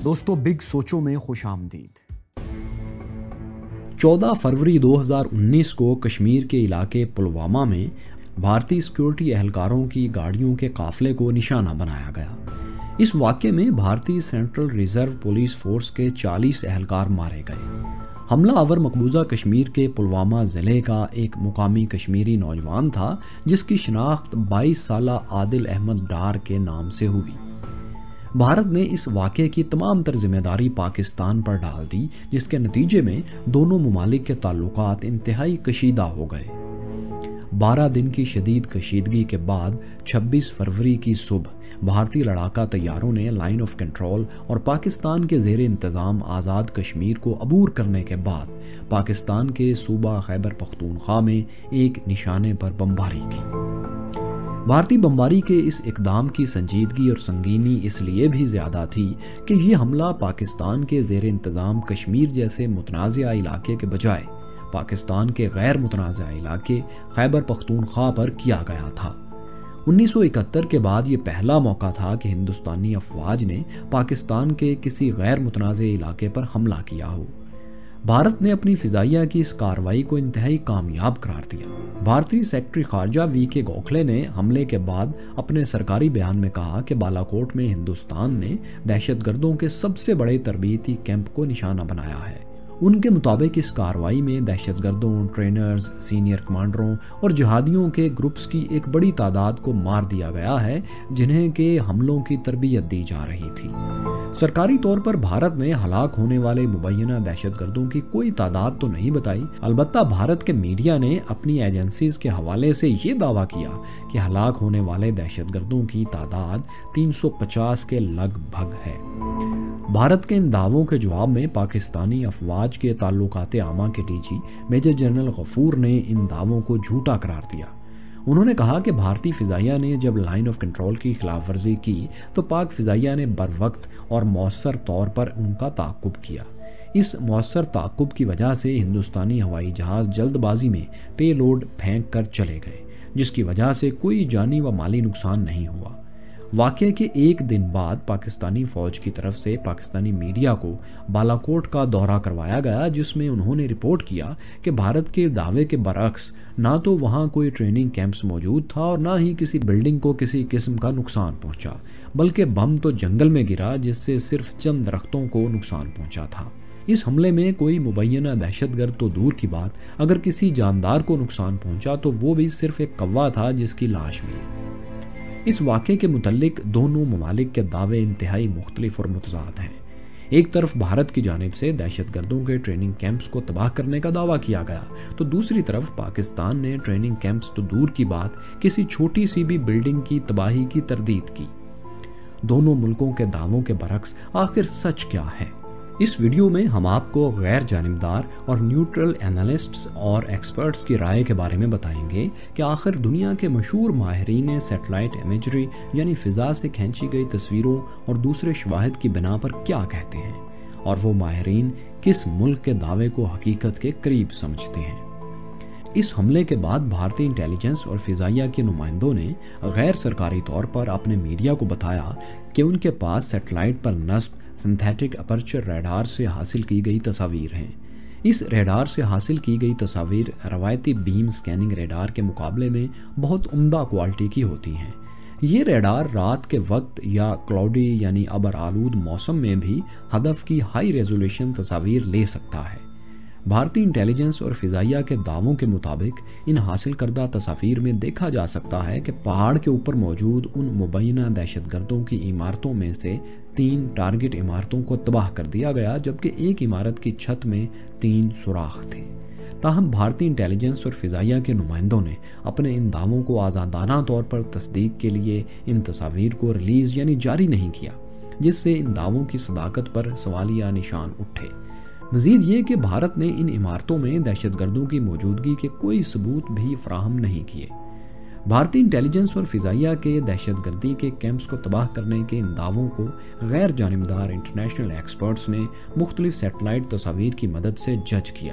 दोस्तों, बिग सोचो में खुश आमदीद। 14 फरवरी 2019 को कश्मीर के इलाके पुलवामा में भारतीय सिक्योरिटी एहलकारों की गाड़ियों के काफिले को निशाना बनाया गया। इस वाक़ये में भारतीय सेंट्रल रिजर्व पुलिस फोर्स के 40 एहलकार मारे गए। हमलावर मकबूजा कश्मीर के पुलवामा ज़िले का एक मुकामी कश्मीरी नौजवान था, जिसकी शनाख्त 22 साला आदिल अहमद डार के नाम से हुई। भारत ने इस वाक़ये की तमाम तर जिम्मेदारी पाकिस्तान पर डाल दी, जिसके नतीजे में दोनों ममालिक के ताल्लुकात इंतहाई कशीदा हो गए। 12 दिन की शदीद कशीदगी के बाद 26 फरवरी की सुबह भारतीय लड़ाका तैयारों ने लाइन ऑफ कंट्रोल और पाकिस्तान के ज़ेरे इंतज़ाम आज़ाद कश्मीर को अबूर करने के बाद पाकिस्तान के सूबा खैबर पख्तूनख्वा में एक निशाने पर बमबारी की। भारतीय बमबारी के इस इक़दाम की संजीदगी और संगीनी इसलिए भी ज़्यादा थी कि ये हमला पाकिस्तान के ज़ेरे इंतज़ाम कश्मीर जैसे मुतनाज़ा इलाके के बजाय पाकिस्तान के गैर मुतनाज़ा इलाके खैबर पख्तूनख्वा पर किया गया था। 1971 के बाद ये पहला मौका था कि हिंदुस्तानी अफवाज ने पाकिस्तान के किसी गैर मुतनाज़े इलाके पर हमला किया हो। भारत ने अपनी फ़िज़ाइया की इस कार्रवाई को इंतहाई कामयाब करार दिया। भारतीय सेक्रेटरी खारजा वी.के. गोखले ने हमले के बाद अपने सरकारी बयान में कहा कि बालाकोट में हिंदुस्तान ने दहशतगर्दों के सबसे बड़े तरबीती कैंप को निशाना बनाया है। उनके मुताबिक इस कार्रवाई में दहशतगर्दों, ट्रेनर्स, सीनियर कमांडरों और जिहादियों के ग्रुप्स की एक बड़ी तादाद को मार दिया गया है, जिन्हें के हमलों की तरबियत दी जा रही थी। सरकारी तौर पर भारत ने हलाक होने वाले मुबैना दहशतगर्दों की कोई तादाद तो नहीं बताई। अलबत्ता भारत के मीडिया ने अपनी एजेंसीज के हवाले से ये दावा किया कि हलाक होने वाले दहशतगर्दों की तादाद 350 के लगभग है। भारत के इन दावों के जवाब में पाकिस्तानी अफवाज के ताल्लुकाते आमा के डीजी मेजर जनरल गफूर ने इन दावों को झूठा करार दिया। उन्होंने कहा कि भारतीय फ़िज़ाइया ने जब लाइन ऑफ कंट्रोल की खिलाफ वर्जी की तो पाक फ़िज़ाइया ने बरवक्त और मौसर तौर पर उनका ताक़ुब किया। इस मौसर ताक़ुब की वजह से हिंदुस्तानी हवाई जहाज़ जल्दबाजी में पेलोड फेंक कर चले गए, जिसकी वजह से कोई जानी व माली नुकसान नहीं हुआ। वाक़ये के एक दिन बाद पाकिस्तानी फ़ौज की तरफ से पाकिस्तानी मीडिया को बालाकोट का दौरा करवाया गया, जिसमें उन्होंने रिपोर्ट किया कि भारत के दावे के बरअक्स ना तो वहाँ कोई ट्रेनिंग कैंप्स मौजूद था और ना ही किसी बिल्डिंग को किसी किस्म का नुकसान पहुँचा, बल्कि बम तो जंगल में गिरा जिससे सिर्फ चंद दरख्तों को नुकसान पहुँचा था। इस हमले में कोई मुबैना दहशतगर्द तो दूर की बात, अगर किसी जानदार को नुकसान पहुँचा तो वो भी सिर्फ एक कौवा था जिसकी लाश मिली। इस वाक़े के मुतल्लिक दोनों ममालिक के दावे इंतहाई मुख्तलिफ और मुतज़ाद हैं। एक तरफ भारत की जानिब से दहशतगर्दों के ट्रेनिंग कैंप्स को तबाह करने का दावा किया गया, तो दूसरी तरफ पाकिस्तान ने ट्रेनिंग कैंप्स तो दूर की बात किसी छोटी सी भी बिल्डिंग की तबाही की तरदीद की। दोनों मुल्कों के दावों के बरक्स आखिर सच क्या है? इस वीडियो में हम आपको गैर जानिबदार और न्यूट्रल एनालिस्ट्स और एक्सपर्ट्स की राय के बारे में बताएंगे कि आखिर दुनिया के मशहूर माहिरीन सैटेलाइट इमेजरी यानी फ़िज़ा से खींची गई तस्वीरों और दूसरे शवाहिद की बिना पर क्या कहते हैं, और वो माहिरीन किस मुल्क के दावे को हकीकत के करीब समझते हैं। इस हमले के बाद भारतीय इंटेलिजेंस और फ़िज़ाइया के नुमाइंदों ने गैर सरकारी तौर पर अपने मीडिया को बताया कि उनके पास सेटेलाइट पर नस्ब सिंथेटिक अपर्चर रेडार से हासिल की गई तस्वीर हैं। इस रेडार से हासिल की गई तस्वीर रवायती बीम स्कैनिंग रेडार के मुकाबले में बहुत उम्दा क्वालिटी की होती हैं। ये रेडार रात के वक्त या क्लाउडी यानी अबर आलूद मौसम में भी हदफ की हाई रेजोल्यूशन तस्वीर ले सकता है। भारतीय इंटेलिजेंस और फ़िज़ाइया के दावों के मुताबिक इन हासिल करदा तस्वीर में देखा जा सकता है कि पहाड़ के ऊपर मौजूद उन मुबैना दहशतगर्दों की इमारतों में से 3 टारगेट इमारतों को तबाह कर दिया गया, जबकि एक इमारत की छत में 3 सुराख थे। ताहम भारतीय इंटेलिजेंस और फ़िज़ाइया के नुमाइंदों ने अपने इन दावों को आज़ादाना तौर पर तस्दीक के लिए इन तस्वीर को रिलीज़ यानी जारी नहीं किया, जिससे इन दावों की सदाकत पर सवालिया निशान उठे। मज़ीद ये कि भारत ने इन इमारतों में दहशतगर्दों की मौजूदगी के कोई सबूत भी फराहम नहीं किए। भारतीय इंटेलिजेंस और फ़िज़ाइया के दहशतगर्दी के कैंप्स को तबाह करने के इन दावों को गैर जानिबदार इंटरनेशनल एक्सपर्ट्स ने मुख्तलिफ सेटेलाइट तस्वीर की मदद से जज किया।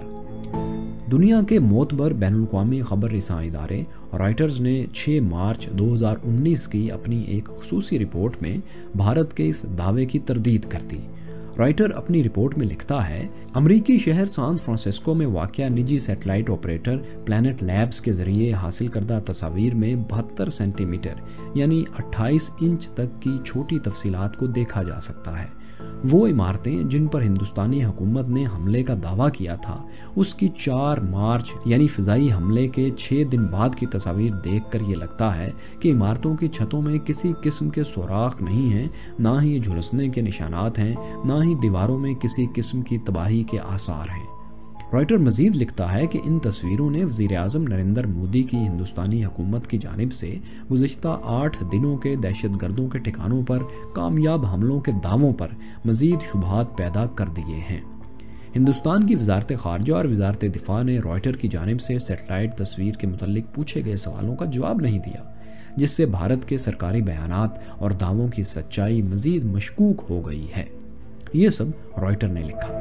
दुनिया के मोतबर बैनुल-अक़वामी ख़बर रिसां इदारे रॉयटर्स ने 6 मार्च 2019 की अपनी एक ख़ुसूसी रिपोर्ट में भारत के इस दावे की तरदीद कर दी। رائٹر اپنی رپورٹ میں لکھتا ہے، امریکی شہر سان فرانسسکو میں واقع نجی سیٹلائٹ آپریٹر پلانٹ لیبز کے ذریعے حاصل کردہ تصاویر میں 72 سینٹی میٹر یعنی 28 انچ تک کی چھوٹی تفصیلات کو دیکھا جا سکتا ہے۔ وہ عمارتیں جن پر ہندوستانی حکومت نے حملے کا دعویٰ کیا تھا، اس کی 4 مارچ یعنی فضائی حملے کے 6 دن بعد کی تصاویر دیکھ کر یہ لگتا ہے کہ عمارتوں کی چھتوں میں کسی قسم کے سوراخ نہیں ہیں، نہ ہی جھلسنے کے نشانات ہیں، نہ ہی دیواروں میں کسی قسم کی تباہی کے آثار ہیں۔ رائٹر مزید لکھتا ہے کہ ان تصویروں نے وزیر اعظم نریندر مودی کی ہندوستانی حکومت کی جانب سے گزشتہ 8 دنوں کے دہشت گردوں کے ٹھکانوں پر کامیاب حملوں کے دعووں پر مزید شبہات پیدا کر دیے ہیں۔ ہندوستان کی وزارت خارجہ اور وزارت دفاع نے رائٹر کی جانب سے سیٹلائٹ تصویر کے متعلق پوچھے گئے سوالوں کا جواب نہیں دیا، جس سے بھارت کے سرکاری بیانات اور دعووں کی سچائی مزید مشکوک ہو گئی ہے۔ یہ سب رائٹر نے لکھا۔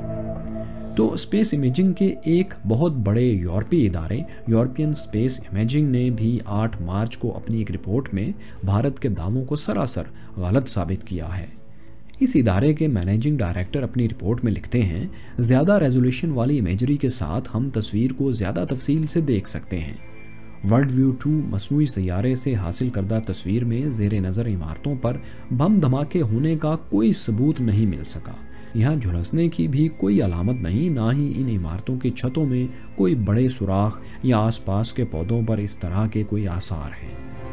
تو اسپیس امیجنگ کے ایک بہت بڑے یورپی ادارے یورپین اسپیس امیجنگ نے بھی 8 مارچ کو اپنی ایک رپورٹ میں بھارت کے دعووں کو سراسر غلط ثابت کیا ہے۔ اس ادارے کے مینیجنگ ڈائریکٹر اپنی رپورٹ میں لکھتے ہیں، زیادہ ریزولوشن والی امیجری کے ساتھ ہم تصویر کو زیادہ تفصیل سے دیکھ سکتے ہیں۔ ورلڈ ویو 2 مصنوعی سیارے سے حاصل کردہ تصویر میں زیر نظر عمارتوں پر بم دھماکے ہونے کا کوئی ثبوت نہیں مل سکا۔ یہاں جھلسنے کی بھی کوئی علامت نہیں، نہ ہی ان عمارتوں کی چھتوں میں کوئی بڑے سوراخ یا آس پاس کے پودوں پر اس طرح کے کوئی آثار ہیں۔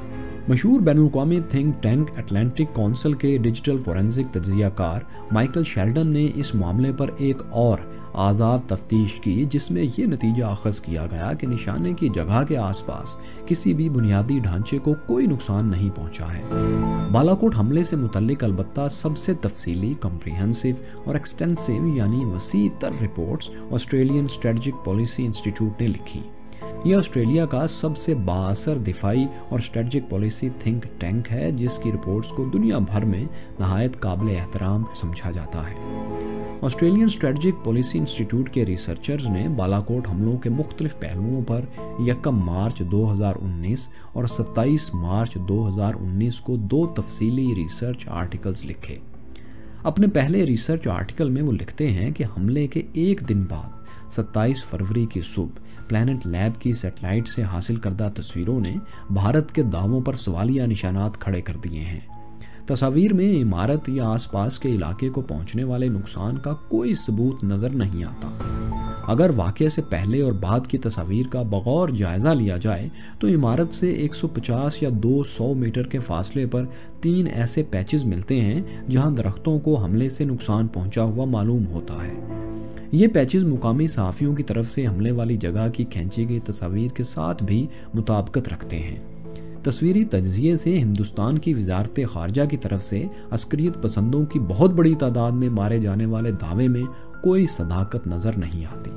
مشہور بین الاقوامی تھنک ٹینک اٹلانٹک کونسل کے ڈیجیٹل فورینزک تجزیہ کار مائیکل شیلڈن نے اس معاملے پر ایک اور آزاد تفتیش کی، جس میں یہ نتیجہ اخذ کیا گیا کہ نشانے کی جگہ کے آس پاس کسی بھی بنیادی ڈھانچے کو کوئی نقصان نہیں پہنچا ہے۔ بالاکوٹ حملے سے متعلق البتہ سب سے تفصیلی، کمپریہنسو اور ایکسٹینسو یعنی وسیع تر reports Australian strategic policy institute نے لکھی۔ یہ آسٹریلیا کا سب سے بااثر دفاعی اور اسٹریٹجک پالیسی تھنک ٹینک ہے، جس کی رپورٹس کو دنیا بھر میں نہایت قابل احترام سمجھا جاتا ہے۔ آسٹریلین اسٹریٹجک پالیسی انسٹیٹیوٹ کے ریسرچرز نے بالاکوٹ حملوں کے مختلف پہلوؤں پر 1 مارچ 2019 اور 27 مارچ 2019 کو 2 تفصیلی ریسرچ آرٹیکلز لکھے۔ اپنے پہلے ریسرچ آرٹیکل میں وہ لکھتے ہیں کہ حملے کے 1 دن بعد 27 فروری کی صبح پلانٹ لیب کی سیٹلائٹ سے حاصل کردہ تصویروں نے بھارت کے دعووں پر سوالیہ نشانات کھڑے کر دیے ہیں۔ تصاویر میں عمارت یا آس پاس کے علاقے کو پہنچنے والے نقصان کا کوئی ثبوت نظر نہیں آتا۔ اگر واقعے سے پہلے اور بعد کی تصاویر کا بغور جائزہ لیا جائے تو عمارت سے 150 یا 200 میٹر کے فاصلے پر 3 ایسے پیچز ملتے ہیں جہاں درختوں کو حملے سے نقصان پہنچا ہوا معلوم ہوتا ہے۔ یہ پیچز مقامی صحافیوں کی طرف سے حملے والی جگہ کی کھینچی گئی تصاویر کے ساتھ بھی مطابقت رکھتے ہیں۔ تصویری تجزیے سے ہندوستان کی وزارت خارجہ کی طرف سے عسکریت پسندوں کی بہت بڑی تعداد میں مارے جانے والے دعوے میں کوئی صداقت نظر نہیں آتی۔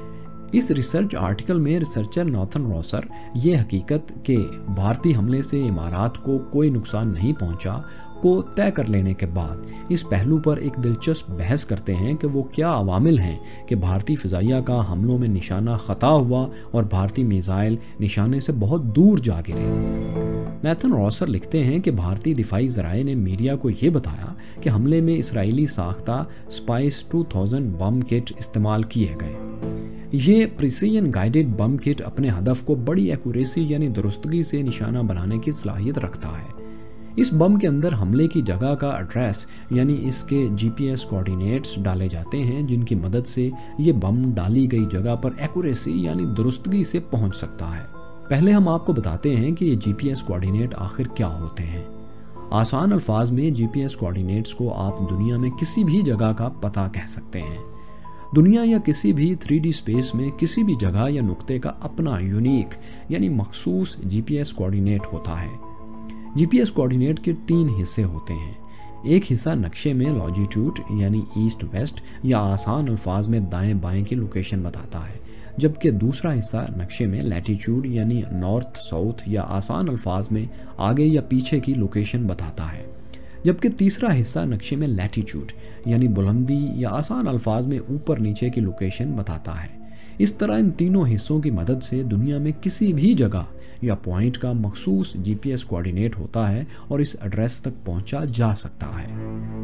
اس ریسرچ آرٹیکل میں ریسرچر ناتھن روسر یہ حقیقت کہ بھارتی حملے سے عمارات کو کوئی نقصان نہیں پہنچا کو طے کر لینے کے بعد اس پہلو پر ایک دلچسپ بحث کرتے ہیں کہ وہ کیا عوامل ہیں کہ بھارتی فضائیہ کا حملوں میں نشانہ خطا ہوا اور بھارتی میزائل نشانے سے بہت دور جا گرے۔ نیتھن روسر لکھتے ہیں کہ بھارتی دفاعی ذرائع نے میڈیا کو یہ بتایا کہ حملے میں اسرائیلی ساختہ اسپائس 2000 بم کٹ استعمال کیے گئے۔ یہ پریسیجن گائیڈڈ بم کٹ اپنے ہدف کو بڑی ایکوریسی یعنی درستگی سے نشانہ بنانے کی صلاحیت رکھتا ہے۔ اس بم کے اندر حملے کی جگہ کا ایڈریس یعنی اس کے GPS کوارڈینیٹس ڈالے جاتے ہیں، جن کی مدد سے یہ بم ڈالی گئی جگہ پر ایکوریسی یعنی درستگی سے پہنچ سکتا ہے۔ پہلے ہم آپ کو بتاتے ہیں کہ یہ GPS کوارڈینیٹ آخر کیا ہوتے ہیں۔ آسان الفاظ میں GPS کوارڈینیٹس کو آپ دنیا میں کسی بھی جگہ کا پتہ کہہ سکتے ہیں۔ دنیا یا کسی بھی 3D اسپیس میں کسی بھی جگہ یا نقطے کا اپنا یونیک یعنی مخصوص GPS کوارڈینیٹ ہوتا ہے۔ GPS کوارڈینیٹ کے 3 حصے ہوتے ہیں۔ ایک حصہ نقشے میں لانجیٹیوڈ یعنی ایسٹ ویسٹ یا آسان الفاظ میں دائیں بائیں کی لوکیشن بتاتا ہے، جبکہ دوسرا حصہ نقشے میں لیٹیٹیوڈ یعنی نارتھ ساؤتھ یا آسان الفاظ میں آگے یا پیچھے کی لوکیشن بتاتا ہے، جبکہ تیسرا حصہ نقشے میں لیٹیٹیوڈ یعنی بلندی یا آسان الفاظ میں اوپر نیچے کی لوکیشن بتاتا ہے۔ اس طرح ان تینوں حصوں کی مدد سے دنیا میں کسی بھی جگہ یا پوائنٹ کا مخصوص GPS کوارڈینیٹ ہوتا ہے اور اس ایڈریس تک پہنچا جا سکتا ہے۔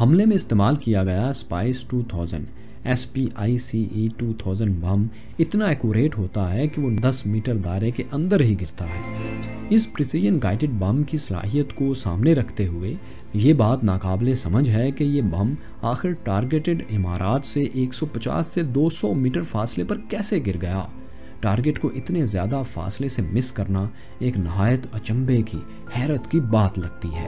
حملے میں استعمال کیا گیا اسپائس 2000 SPICE 2000 بم اتنا ایکوریٹ ہوتا ہے کہ وہ 10 میٹر دائرے کے اندر ہی گرتا ہے۔ اس پریسیجن گائیڈڈ بم کی صلاحیت کو سامنے رکھتے ہوئے یہ بات ناقابل سمجھ ہے کہ یہ بم آخر ٹارگیٹڈ عمارات سے 150 سے 200 میٹر فاصلے پر کیسے گر گیا۔ ٹارگیٹ کو اتنے زیادہ فاصلے سے مس کرنا ایک نہایت اچنبھے کی، حیرت کی بات لگتی ہے۔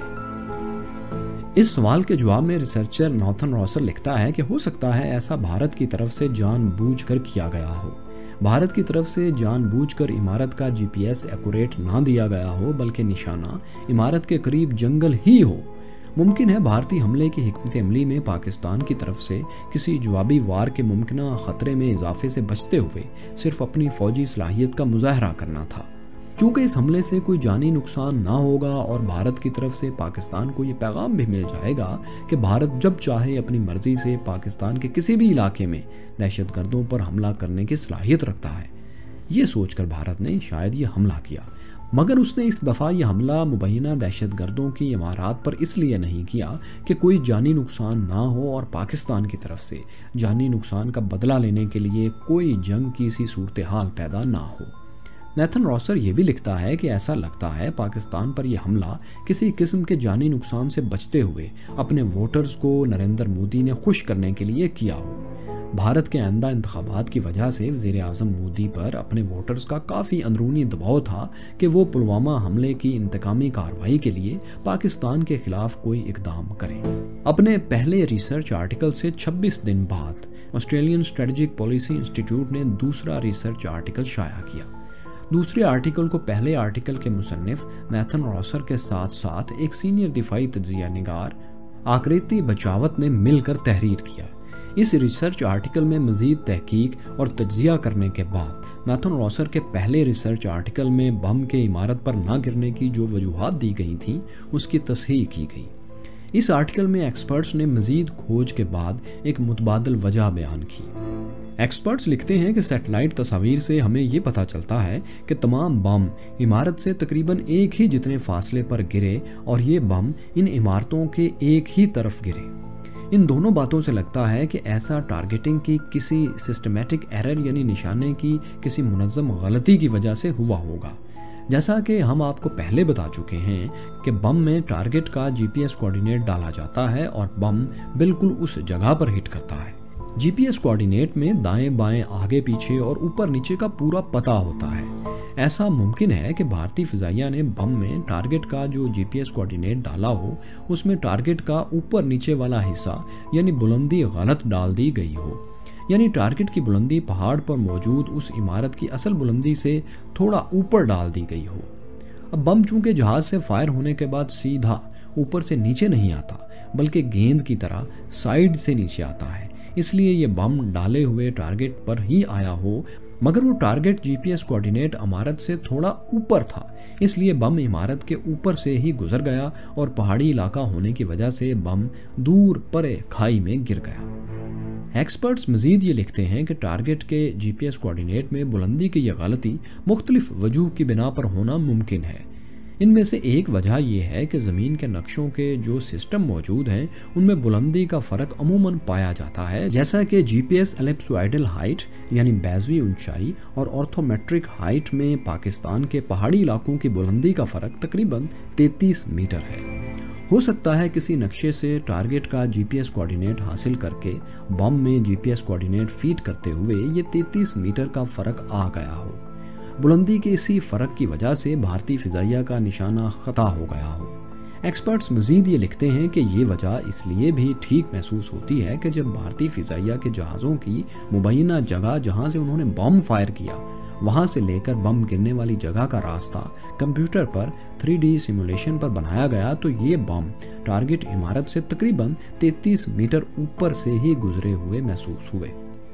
اس سوال کے جواب میں ریسرچر ناتھن راسر لکھتا ہے کہ ہو سکتا ہے ایسا بھارت کی طرف سے جان بوجھ کر کیا گیا ہو۔ بھارت کی طرف سے جان بوجھ کر عمارت کا GPS ایکوریٹ نہ دیا گیا ہو، بلکہ نشانہ عمارت کے قریب جنگل ہی ہو۔ ممکن ہے بھارتی حملے کی حکمت عملی میں پاکستان کی طرف سے کسی جوابی وار کے ممکنہ خطرے میں اضافے سے بچتے ہوئے صرف اپنی فوجی صلاحیت کا مظاہرہ کرنا تھا۔ چونکہ اس حملے سے کوئی جانی نقصان نہ ہوگا اور بھارت کی طرف سے پاکستان کو یہ پیغام بھی مل جائے گا کہ بھارت جب چاہے اپنی مرضی سے پاکستان کے کسی بھی علاقے میں دہشت گردوں پر حملہ کرنے کی صلاحیت رکھتا ہے، یہ سوچ کر بھارت نے شاید یہ حملہ کیا۔ مگر اس نے اس دفعہ یہ حملہ مبینہ دہشت گردوں کی عمارات پر اس لیے نہیں کیا کہ کوئی جانی نقصان نہ ہو اور پاکستان کی طرف سے جانی نقصان کا بدلہ لینے کے لیے کوئی جنگ کی سی صورتحال پیدا نہ ہو۔ نیتھن راسر یہ بھی لکھتا ہے کہ ایسا لگتا ہے پاکستان پر یہ حملہ کسی قسم کے جانی نقصان سے بچتے ہوئے اپنے ووٹرز کو نریندر مودی نے خوش کرنے کے لیے کیا ہو۔ بھارت کے آئندہ انتخابات کی وجہ سے وزیر اعظم مودی پر اپنے ووٹرز کا کافی اندرونی دباؤ تھا کہ وہ پلوامہ حملے کی انتقامی کارروائی کے لیے پاکستان کے خلاف کوئی اقدام کریں۔ اپنے پہلے ریسرچ آرٹیکل سے 26 دن بعد آسٹریلین اسٹریٹجک پالیسی انسٹیٹیوٹ نے دوسرا ریسرچ آرٹیکل شائع کیا۔ دوسرے آرٹیکل کو پہلے آرٹیکل کے مصنف نیتھن راسر کے ساتھ ساتھ ایک سینئر دفاعی تجزیہ نگار آکریتی بچاوت نے مل کر تحریر کیا۔ اس ریسرچ آرٹیکل میں مزید تحقیق اور تجزیہ کرنے کے بعد نیتھن راسر کے پہلے ریسرچ آرٹیکل میں بم کے عمارت پر نہ گرنے کی جو وجوہات دی گئی تھیں اس کی تصحیح کی گئی۔ اس آرٹیکل میں ایکسپرٹس نے مزید کھوج کے بعد ایک متبادل وجہ بیان کی۔ ایکسپرٹس لکھتے ہیں کہ سیٹلائٹ تصاویر سے ہمیں یہ پتہ چلتا ہے کہ تمام بم عمارت سے تقریباً ایک ہی جتنے فاصلے پر گرے اور یہ بم ان عمارتوں کے ایک ہی طرف گرے۔ ان دونوں باتوں سے لگتا ہے کہ ایسا ٹارگیٹنگ کی کسی سسٹمیٹک ایرر یعنی نشانے کی کسی منظم غلطی کی وجہ سے ہوا ہوگا۔ جیسا کہ ہم آپ کو پہلے بتا چکے ہیں کہ بم میں ٹارگیٹ کا GPS کوارڈینیٹ ڈالا جاتا ہے اور بم بالکل اس جگہ پر ہٹ کرتا ہے۔ GPS کوارڈینیٹ میں دائیں بائیں آگے پیچھے اور اوپر نیچے کا پورا پتہ ہوتا ہے۔ ایسا ممکن ہے کہ بھارتی فضائیہ نے بم میں ٹارگیٹ کا جو GPS کوارڈینیٹ ڈالا ہو اس میں ٹارگیٹ کا اوپر نیچے والا حصہ یعنی بلندی غلط ڈال دی گئی ہو، یعنی ٹارگیٹ کی بلندی پہاڑ پر موجود اس عمارت کی اصل بلندی سے تھوڑا اوپر ڈال دی گئی ہو۔ اب بم چونکہ جہاز سے فائر ہونے کے بعد سیدھا اوپر سے نیچے نہیں آتا بلکہ گیند کی طرح سائیڈ سے نیچے آتا ہے، اس لیے یہ بم ڈالے ہوئے ٹارگیٹ پر ہی آیا ہو، مگر وہ ٹارگیٹ GPS کوارڈینیٹ عمارت سے تھوڑا اوپر تھا، اس لیے بم عمارت کے اوپر سے ہی گزر گیا اور پہاڑی علاقہ ہونے کی وجہ سے بم دور پرے کھائی میں گر گیا۔ ایکسپرٹس مزید یہ لکھتے ہیں کہ ٹارگیٹ کے GPS کوارڈینیٹ میں بلندی کی یہ غلطی مختلف وجوہ کی بنا پر ہونا ممکن ہے۔ ان میں سے ایک وجہ یہ ہے کہ زمین کے نقشوں کے جو سسٹم موجود ہیں ان میں بلندی کا فرق عموماً پایا جاتا ہے، جیسا کہ GPS ایلپسوائڈل ہائٹ یعنی بیضوی اونچائی اور آرتھومیٹرک ہائٹ میں پاکستان کے پہاڑی علاقوں کی بلندی کا فرق تقریباً 33 میٹر ہے۔ ہو سکتا ہے کسی نقشے سے ٹارگیٹ کا GPS کوارڈینیٹ حاصل کر کے بم میں GPS کوارڈینیٹ فیڈ کرتے ہوئے یہ 33 میٹر کا فرق آ گیا ہو۔ بلندی کے اسی فرق کی وجہ سے بھارتی فضائیہ کا نشانہ خطا ہو گیا ہو۔ ایکسپرٹس مزید یہ لکھتے ہیں کہ یہ وجہ اس لیے بھی ٹھیک محسوس ہوتی ہے کہ جب بھارتی فضائیہ کے جہازوں کی مبینہ جگہ جہاں سے انہوں نے بم فائر کیا وہاں سے لے کر بم گرنے والی جگہ کا راستہ کمپیوٹر پر 3D سیمولیشن پر بنایا گیا تو یہ بم ٹارگیٹ عمارت سے تقریباً 33 میٹر اوپر سے ہی گزرے ہوئے محسوس ہوئے۔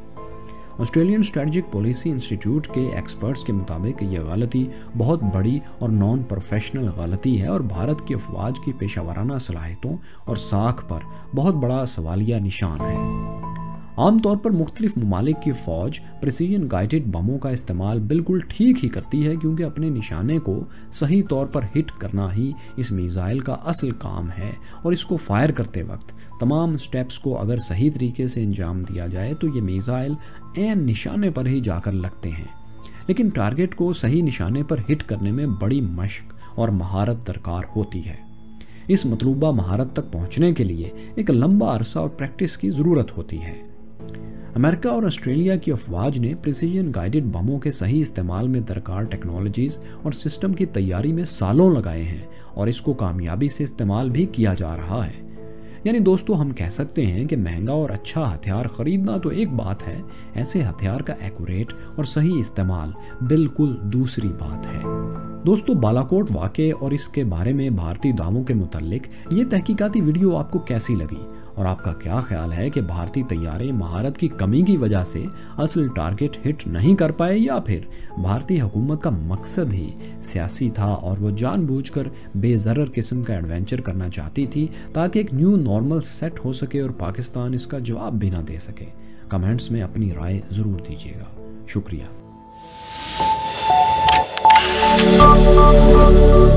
آسٹریلین اسٹریٹجک پالیسی انسٹیٹیوٹ کے ایکسپرٹس کے مطابق یہ غلطی بہت بڑی اور نان پروفیشنل غلطی ہے اور بھارت کی افواج کی پیشہ ورانہ صلاحیتوں اور ساکھ پر بہت بڑا سوالیہ نشان ہے۔ عام طور پر مختلف ممالک کی فوج پریسیجن گائیڈڈ بموں کا استعمال بالکل ٹھیک ہی کرتی ہے، کیونکہ اپنے نشانے کو صحیح طور پر ہٹ کرنا ہی اس میزائل کا اصل کام ہے، اور اس کو فائر کرتے وقت تمام سٹیپس کو اگر صحیح طریقے سے انجام دیا جائے تو یہ میزائل عین نشانے پر ہی جا کر لگتے ہیں۔ لیکن ٹارگٹ کو صحیح نشانے پر ہٹ کرنے میں بڑی مشق اور مہارت درکار ہوتی ہے۔ اس مطلوبہ مہارت تک پہنچنے کے لیے ایک لمبا عرصہ اور پریکٹس کی ضرورت ہوتی ہے۔ امریکہ اور آسٹریلیا کی افواج نے پریسیجن گائیڈڈ بموں کے صحیح استعمال میں درکار ٹیکنالوجیز اور سسٹم کی تیاری میں سالوں لگائے ہیں، اور اس کو کامیابی سے استعمال بھی کیا جا رہا ہے۔ یعنی دوستو، ہم کہہ سکتے ہیں کہ مہنگا اور اچھا ہتھیار خریدنا تو ایک بات ہے، ایسے ہتھیار کا ایکوریٹ اور صحیح استعمال بالکل دوسری بات ہے۔ دوستو، بالاکوٹ واقعے اور اس کے بارے میں بھارتی دعووں کے متعلق یہ تحقیقاتی ویڈیو آپ کو کیسی لگی، اور آپ کا کیا خیال ہے کہ بھارتی طیارے مہارت کی کمی کی وجہ سے اصل ٹارگٹ ہٹ نہیں کر پائے، یا پھر بھارتی حکومت کا مقصد ہی سیاسی تھا اور وہ جان بوجھ کر بے ضرر قسم کا ایڈونچر کرنا چاہتی تھی تاکہ ایک نیو نارمل سیٹ ہو سکے اور پاکستان اس کا جواب بھی نہ دے سکے؟ کمنٹس میں اپنی رائے ضرور دیجیے گا۔ شکریہ۔